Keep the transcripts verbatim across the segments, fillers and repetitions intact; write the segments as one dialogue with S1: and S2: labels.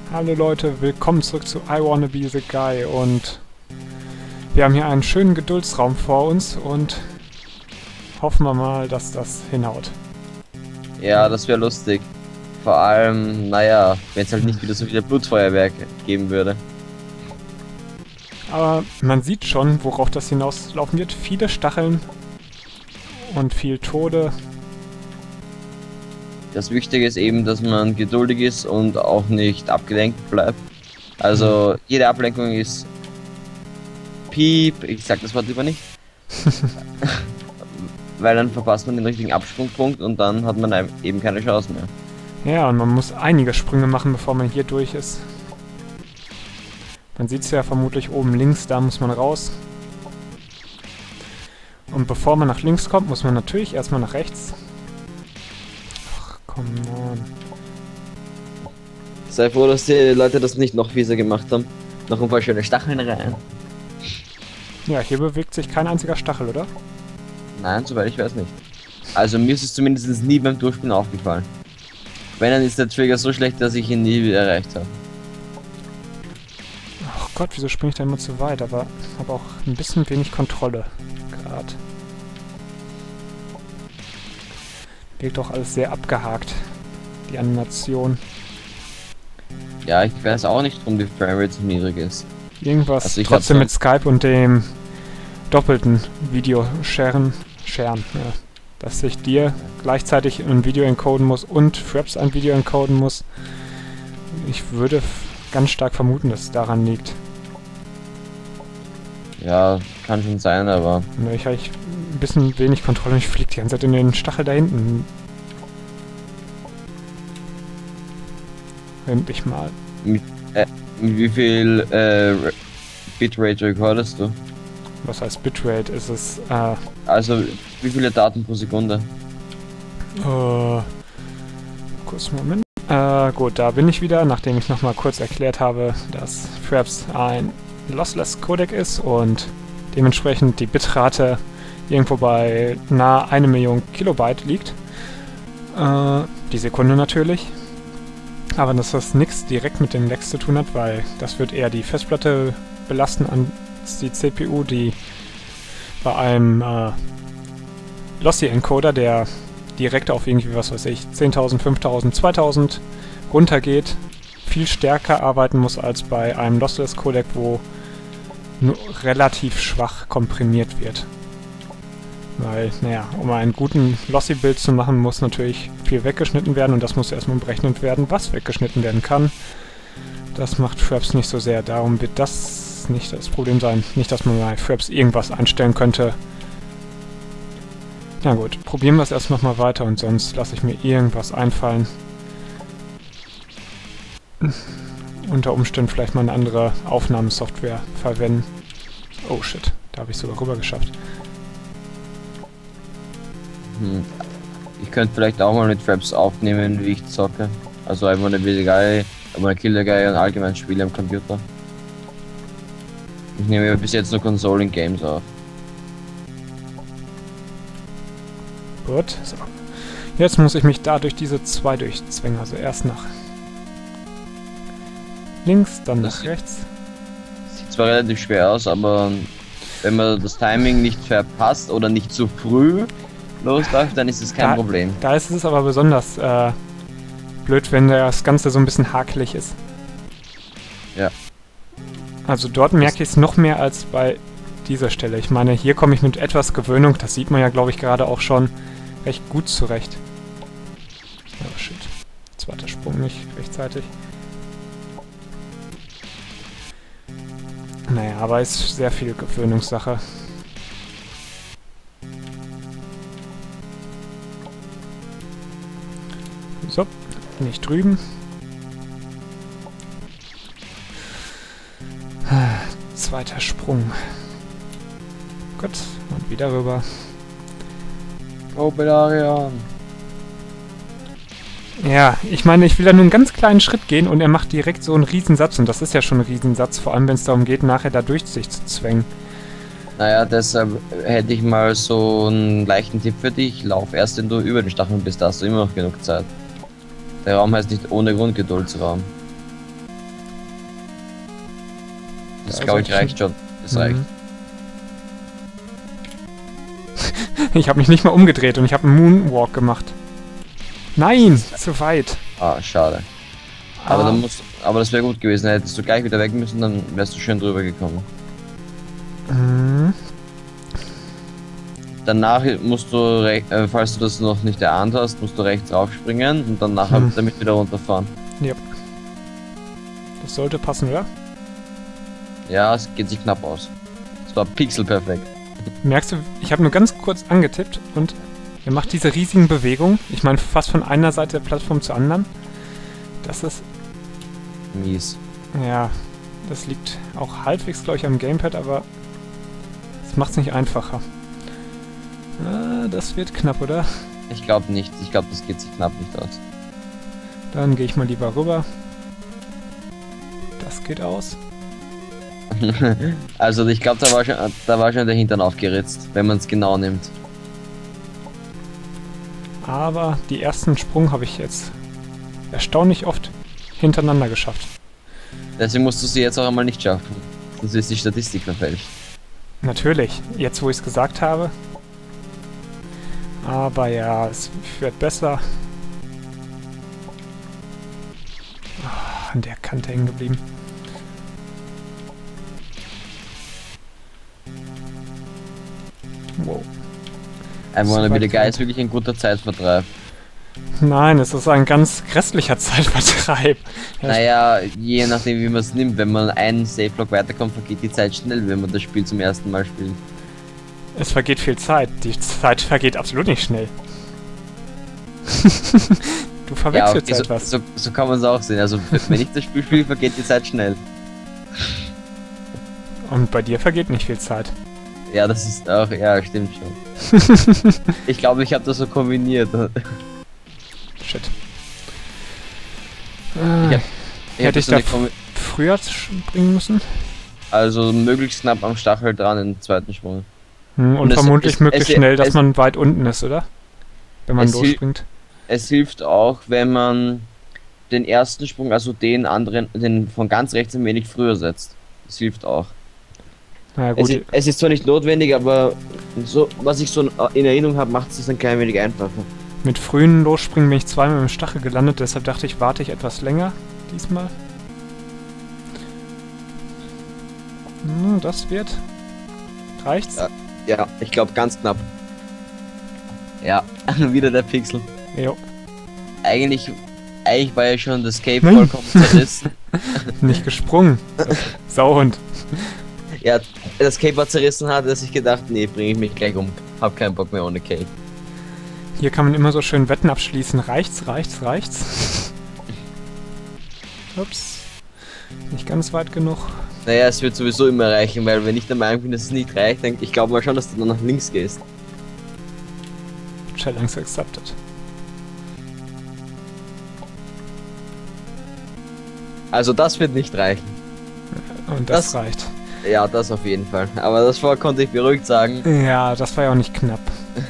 S1: Hallo Leute, willkommen zurück zu I Wanna Be The Guy und wir haben hier einen schönen Geduldsraum vor uns und hoffen wir mal, dass das hinhaut.
S2: Ja, das wäre lustig. Vor allem, naja, wenn es halt nicht wieder so viele Blutfeuerwerk geben würde.
S1: Aber man sieht schon, worauf das hinauslaufen wird. Viele Stacheln und viel Tode.
S2: Das Wichtige ist eben, dass man geduldig ist und auch nicht abgelenkt bleibt. Also jede Ablenkung ist Piep, ich sag das Wort lieber nicht. Weil dann verpasst man den richtigen Absprungpunkt und dann hat man eben keine Chance mehr.
S1: Ja, und man muss einige Sprünge machen, bevor man hier durch ist. Man sieht es ja vermutlich oben links, da muss man raus. Und bevor man nach links kommt, muss man natürlich erstmal nach rechts. Ach, come on.
S2: Sei froh, dass die Leute das nicht noch fieser gemacht haben. Noch ein paar schöne Stacheln rein.
S1: Ja, hier bewegt sich kein einziger Stachel, oder?
S2: Nein, soweit ich weiß nicht. Also mir ist es zumindest nie beim Durchspielen aufgefallen. Wenn, dann ist der Trigger so schlecht, dass ich ihn nie wieder erreicht habe.
S1: Ach Gott, wieso springe ich da immer zu weit? Aber habe auch ein bisschen wenig Kontrolle gerade. Wirkt doch alles sehr abgehakt, die Animation.
S2: Ja, ich weiß auch nicht, warum die Framerate so niedrig ist.
S1: Irgendwas
S2: also
S1: trotzdem
S2: so
S1: mit Skype und dem doppelten Video-Sharen, Sharen, ja. Dass ich dir gleichzeitig ein Video encoden muss und Fraps ein Video encoden muss. Ich würde ganz stark vermuten, dass es daran liegt.
S2: Ja, kann schon sein, aber...
S1: Ich habe ein bisschen wenig Kontrolle und ich fliege die ganze Zeit in den Stachel da hinten. Endlich mal.
S2: Mit, äh, mit wie viel äh, Bitrate recordest du?
S1: Was heißt Bitrate? Ist es, äh...
S2: Also, wie viele Daten pro Sekunde?
S1: Äh... Kurz Moment. Äh, gut, da bin ich wieder, nachdem ich nochmal kurz erklärt habe, dass Fraps ein Lossless Codec ist und dementsprechend die Bitrate irgendwo bei nahe eine Million Kilobyte liegt. Äh, die Sekunde natürlich. Aber dass das nichts direkt mit den Lags zu tun hat, weil das wird eher die Festplatte belasten als die C P U, die bei einem äh, Lossy Encoder, der direkt auf irgendwie, was weiß ich, zehntausend, fünftausend, zweitausend runtergeht, viel stärker arbeiten muss als bei einem Lossless Codec, wo nur relativ schwach komprimiert wird. Weil, naja, um einen guten Lossy-Bild zu machen, muss natürlich viel weggeschnitten werden und das muss erstmal berechnet werden, was weggeschnitten werden kann. Das macht Fraps nicht so sehr, darum wird das nicht das Problem sein. Nicht, dass man bei Fraps irgendwas einstellen könnte. Na gut, probieren wir es erst noch mal weiter und sonst lasse ich mir irgendwas einfallen. Unter Umständen vielleicht mal eine andere Aufnahmesoftware verwenden. Oh shit, da habe ich sogar rüber geschafft.
S2: Hm. Ich könnte vielleicht auch mal mit Fraps aufnehmen, wie ich zocke. Also einfach eine Be The Guy, aber eine Kill The Guy und allgemein Spiele am Computer. Ich nehme ja bis jetzt nur Consoling Games auf.
S1: Gut, so. Jetzt muss ich mich da durch diese zwei durchzwängen, also erst nach links, dann
S2: Das
S1: nach rechts.
S2: Sieht zwar relativ schwer aus, aber wenn man das Timing nicht verpasst oder nicht zu früh losläuft, dann ist es kein
S1: da,
S2: Problem.
S1: Da ist es aber besonders äh, blöd, wenn das Ganze so ein bisschen hakelig ist.
S2: Ja.
S1: Also dort merke ich es noch mehr als bei dieser Stelle. Ich meine, hier komme ich mit etwas Gewöhnung, das sieht man ja, glaube ich, gerade auch schon, recht gut zurecht. Oh shit. Zweiter Sprung nicht rechtzeitig. Naja, aber es ist sehr viel Gewöhnungssache. So, bin ich drüben. Zweiter Sprung. Gut, und wieder rüber.
S2: Oh, Belarian.
S1: Ja, ich meine, ich will da nur einen ganz kleinen Schritt gehen und er macht direkt so einen Riesensatz. Und das ist ja schon ein Riesensatz, vor allem wenn es darum geht, nachher da durch sich zu zwängen.
S2: Naja, deshalb hätte ich mal so einen leichten Tipp für dich. Lauf erst, wenn du über den Stacheln bist, da hast du immer noch genug Zeit. Der Raum heißt nicht ohne Grund Geduldsraum. Das
S1: Also
S2: glaube ich
S1: ich-
S2: reicht schon. Das reicht.
S1: Mhm. Ich habe mich nicht mal umgedreht und ich habe einen Moonwalk gemacht. Nein, zu weit.
S2: Ah, schade. Aber
S1: Ah,
S2: dann musst, aber das wäre gut gewesen. Hättest du gleich wieder weg müssen, dann wärst du schön drüber gekommen.
S1: mhm.
S2: Danach musst du, rech- äh, falls du das noch nicht erahnt hast, musst du rechts raufspringen und dann nachher
S1: Hm.
S2: damit wieder runterfahren.
S1: Das sollte passen, oder?
S2: Ja, es geht sich knapp aus. Es war pixelperfekt.
S1: Merkst du, ich habe nur ganz kurz angetippt und er macht diese riesigen Bewegungen. Ich meine, fast von einer Seite der Plattform zur anderen. Das ist,
S2: Mies.
S1: ja, das liegt auch halbwegs, glaube ich, am Gamepad, aber es macht es nicht einfacher. Ah, das wird knapp, oder?
S2: Ich glaube nicht. Ich glaube, das geht sich knapp nicht aus.
S1: Dann gehe ich mal lieber rüber. Das geht aus.
S2: Also ich glaube, da war schon, da war schon der Hintern aufgeritzt, wenn man es genau nimmt.
S1: Aber die ersten Sprung habe ich jetzt erstaunlich oft hintereinander geschafft.
S2: Deswegen musst du sie jetzt auch einmal nicht schaffen. Sonst ist die Statistik verfälscht.
S1: Natürlich, jetzt wo ich es gesagt habe. Aber ja, es wird besser. Ah, an der Kante hängen geblieben. Wow.
S2: Einfach
S1: So
S2: nur
S1: weit
S2: wieder geil,
S1: weit.
S2: ist wirklich ein guter Zeitvertreib.
S1: Nein, es ist ein ganz grässlicher Zeitvertreib. Ja,
S2: Naja, je nachdem wie man es nimmt, wenn man einen Save-Block weiterkommt, vergeht die Zeit schnell, wenn man das Spiel zum ersten Mal spielt.
S1: Es vergeht viel Zeit. Die Zeit vergeht absolut nicht schnell. Du
S2: Ja,
S1: verwechselst
S2: okay,
S1: etwas.
S2: so, so, so kann man es auch sehen. Also wenn ich das Spiel spiele, vergeht die Zeit schnell.
S1: Und bei dir vergeht nicht viel Zeit.
S2: Ja, das ist auch, ja, stimmt schon. Ich glaube, ich habe das so kombiniert.
S1: Shit.
S2: Ich
S1: Ah,
S2: hab- Ich
S1: Hätte
S2: hab das
S1: ich
S2: so
S1: da
S2: eine Kombi-
S1: früher springen müssen?
S2: Also möglichst knapp am Stachel dran im zweiten Sprung.
S1: Hm, und
S2: Und es-
S1: vermutlich
S2: es-
S1: möglichst
S2: es-
S1: schnell, dass
S2: es-
S1: man weit unten ist, oder? Wenn man
S2: Es hil-
S1: losspringt.
S2: Es hilft auch, wenn man den ersten Sprung, also den anderen, den von ganz rechts ein wenig früher setzt. Das hilft auch.
S1: Na
S2: Es
S1: gut,
S2: ist, es ist zwar nicht notwendig, aber so, was ich so in Erinnerung habe, macht es ein klein wenig einfacher.
S1: mit frühen Losspringen bin ich zweimal im Stachel gelandet, deshalb dachte ich, warte ich etwas länger diesmal. Hm, das wird. Reicht's?
S2: Ja. Ja, ich glaube ganz knapp. Ja, wieder der Pixel.
S1: Jo.
S2: Eigentlich, eigentlich war ja schon das Cape
S1: Nein.
S2: vollkommen zerrissen.
S1: Nicht gesprungen. Sauhund.
S2: Ja, das Cape war zerrissen, hat er sich gedacht, nee, bringe ich mich gleich um. Hab keinen Bock mehr ohne Cape.
S1: Hier kann man immer so schön Wetten abschließen. Reicht's, reicht's, reicht's. Ups. Nicht ganz weit genug.
S2: Naja, es wird sowieso immer reichen, weil wenn ich der Meinung bin, dass es nicht reicht, dann ich glaube mal schon, dass du dann nach links gehst.
S1: Challenge accepted.
S2: Also das wird nicht reichen.
S1: Und das,
S2: Das-
S1: reicht.
S2: Ja, das auf jeden Fall. Aber das vor konnte ich beruhigt sagen.
S1: Ja, das war ja auch nicht knapp.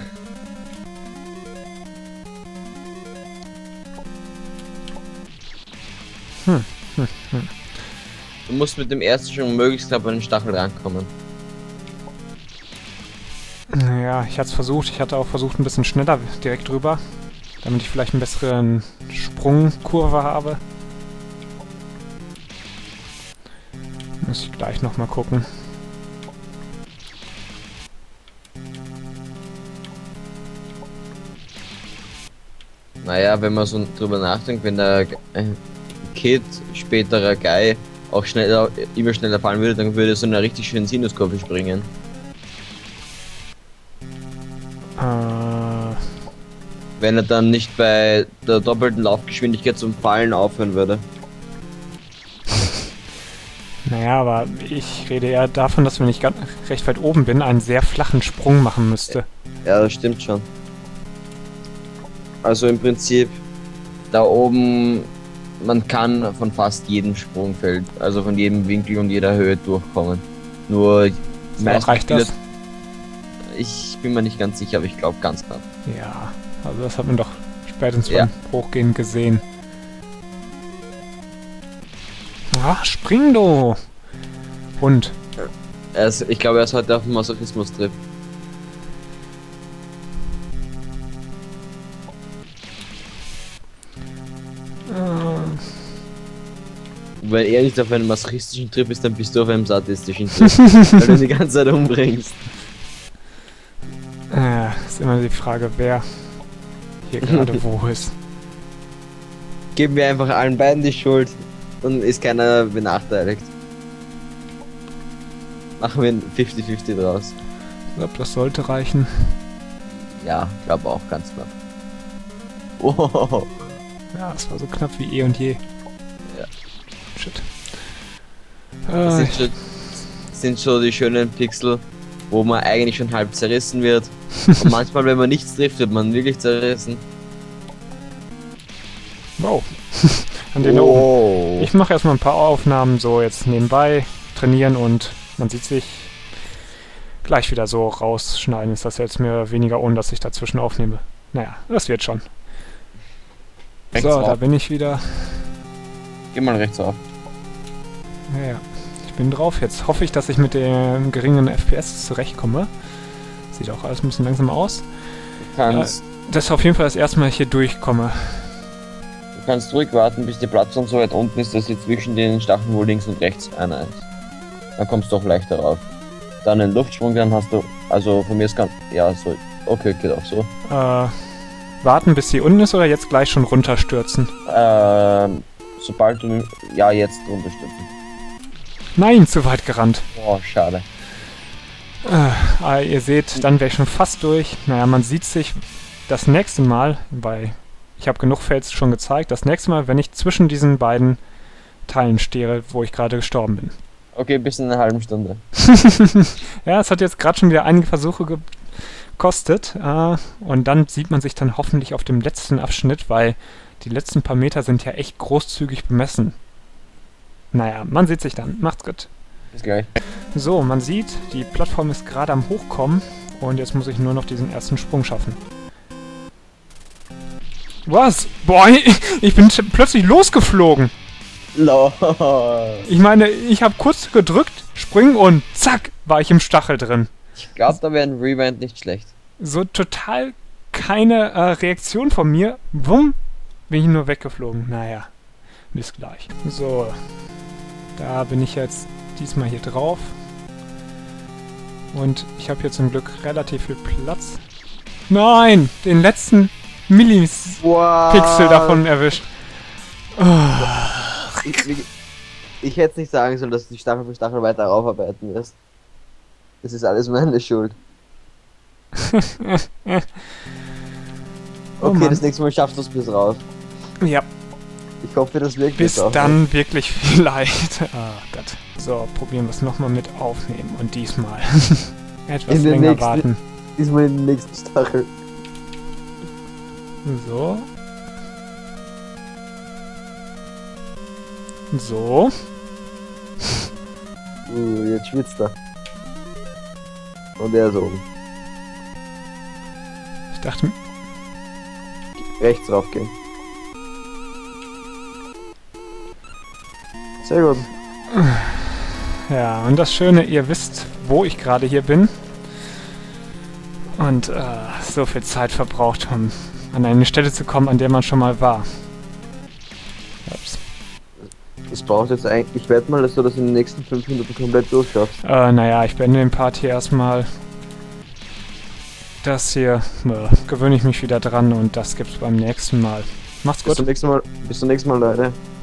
S1: Hm.
S2: Du musst mit dem ersten schon möglichst knapp an den Stachel rankommen.
S1: Ja, ich hatte es versucht. Ich hatte auch versucht, ein bisschen schneller direkt drüber, damit ich vielleicht einen besseren Sprungkurve habe. Muss ich gleich nochmal gucken.
S2: Naja, wenn man so drüber nachdenkt, wenn der äh, Kid, späterer Guy, auch schneller, immer schneller fallen würde, dann würde er so eine richtig schöne Sinuskurve springen.
S1: Äh,
S2: Wenn er dann nicht bei der doppelten Laufgeschwindigkeit zum Fallen aufhören würde.
S1: naja, aber ich rede eher davon, dass wenn ich ganz recht weit oben bin, einen sehr flachen Sprung machen müsste.
S2: Ja, das stimmt schon. Also im Prinzip, da oben, man kann von fast jedem Sprungfeld, also von jedem Winkel und jeder Höhe durchkommen. Nur,
S1: So,
S2: meistens
S1: reicht das?
S2: Spieler- ich bin mir nicht ganz sicher, aber ich glaube ganz knapp.
S1: Ja, also das hat man doch spätestens
S2: Ja.
S1: beim Hochgehen gesehen. Ah, spring du! Und?
S2: Er ist, ich glaube, er ist heute auf dem Masochismus-Trip.
S1: Äh,
S2: Wenn er nicht auf einem masochistischen Trip ist, dann bist du auf einem sadistischen Trip. Weil du ihn die ganze Zeit umbringst.
S1: äh, ist immer die Frage, wer hier gerade wo ist.
S2: Geben wir einfach allen beiden die Schuld, dann ist keiner benachteiligt. Machen wir ein fünfzig fünfzig draus.
S1: Ich glaube, das sollte reichen.
S2: Ja, ich glaube auch ganz knapp. Wow.
S1: Ja, es war so knapp wie eh und je.
S2: Ja.
S1: Shit.
S2: Das
S1: Äh,
S2: sind schon, sind schon die schönen Pixel, wo man eigentlich schon halb zerrissen wird. Und manchmal, wenn man nichts trifft, wird man wirklich zerrissen.
S1: wow. An den da oben.
S2: Oh.
S1: Ich mache erstmal ein paar Aufnahmen so jetzt nebenbei, trainieren und man sieht sich gleich wieder so rausschneiden. Ist das jetzt mehr oder weniger, ohne dass ich dazwischen aufnehme. Naja, das wird schon.
S2: Rechts
S1: So,
S2: auf.
S1: da bin ich wieder.
S2: Geh mal rechts auf.
S1: Naja, ich bin drauf. Jetzt hoffe ich, dass ich mit dem geringen F P S zurechtkomme. Sieht auch alles ein bisschen langsam aus.
S2: Du kannst,
S1: Das ist auf jeden Fall das erste Mal, ich hier durchkomme.
S2: du kannst ruhig warten, bis die Plattform so weit unten ist, dass sie zwischen den Stacheln wohl links und rechts einer ist. Dann kommst du auch leichter rauf. Dann einen Luftsprung, dann hast du, also von mir ist ganz, ja, so, okay, geht auch so.
S1: Äh, warten, bis sie unten ist oder jetzt gleich schon runterstürzen?
S2: Ähm, sobald du, ja, jetzt unterstützen.
S1: Nein, zu weit gerannt.
S2: Oh, schade.
S1: Äh, ah, ihr seht, dann wäre ich schon fast durch. Naja, man sieht sich das nächste Mal, weil ich habe genug Fails schon gezeigt, das nächste Mal, wenn ich zwischen diesen beiden Teilen stehe, wo ich gerade gestorben bin.
S2: Okay, bis in einer halben Stunde.
S1: Ja, es hat jetzt gerade schon wieder einige Versuche gekostet. Äh, und dann sieht man sich dann hoffentlich auf dem letzten Abschnitt, weil die letzten paar Meter sind ja echt großzügig bemessen. Naja, man sieht sich dann. Macht's gut.
S2: Bis gleich.
S1: So, man sieht, die Plattform ist gerade am Hochkommen und jetzt muss ich nur noch diesen ersten Sprung schaffen. Was? Boah, ich, ich bin plötzlich losgeflogen.
S2: Lol.
S1: Ich meine, ich habe kurz gedrückt, springen und zack, war ich im Stachel drin.
S2: Ich glaube, da wäre ein Rewind nicht schlecht.
S1: So total keine äh, Reaktion von mir. Wumm, bin ich nur weggeflogen. Naja, bis gleich. So, da bin ich jetzt diesmal hier drauf. Und ich habe hier zum Glück relativ viel Platz. Nein, den letzten Millipixel
S2: Wow.
S1: davon erwischt. Oh.
S2: Ich, ich, ich hätte nicht sagen sollen, dass du die Stachel für Stachel weiter aufarbeiten wirst. Das ist alles meine Schuld. Okay,
S1: Oh Mann.
S2: das nächste Mal schaffst du es bis raus.
S1: Ja,
S2: Ich hoffe, das wirklich
S1: bis
S2: auch.
S1: dann wirklich vielleicht. Ah Gott. So, probieren wir es nochmal mit aufnehmen. Und diesmal etwas
S2: In den
S1: länger
S2: nächsten-
S1: warten.
S2: Diesmal in den nächsten Stachel.
S1: So. So.
S2: Uh, jetzt schwitzt er. Und er ist oben.
S1: Ich dachte,
S2: Rechts raufgehen. Sehr gut.
S1: ja, und das Schöne, ihr wisst, wo ich gerade hier bin. Und äh, so viel Zeit verbraucht, um an eine Stelle zu kommen, an der man schon mal war. Ups.
S2: Das braucht jetzt eigentlich. Ich wette mal, dass du das in den nächsten fünf Minuten komplett durchschaffst.
S1: Äh, naja, ich beende den Part hier erstmal. Das hier äh, gewöhne ich mich wieder dran und das gibt's beim nächsten Mal. Macht's
S2: Bis
S1: gut.
S2: zum nächsten Mal. Bis zum nächsten Mal, Leute.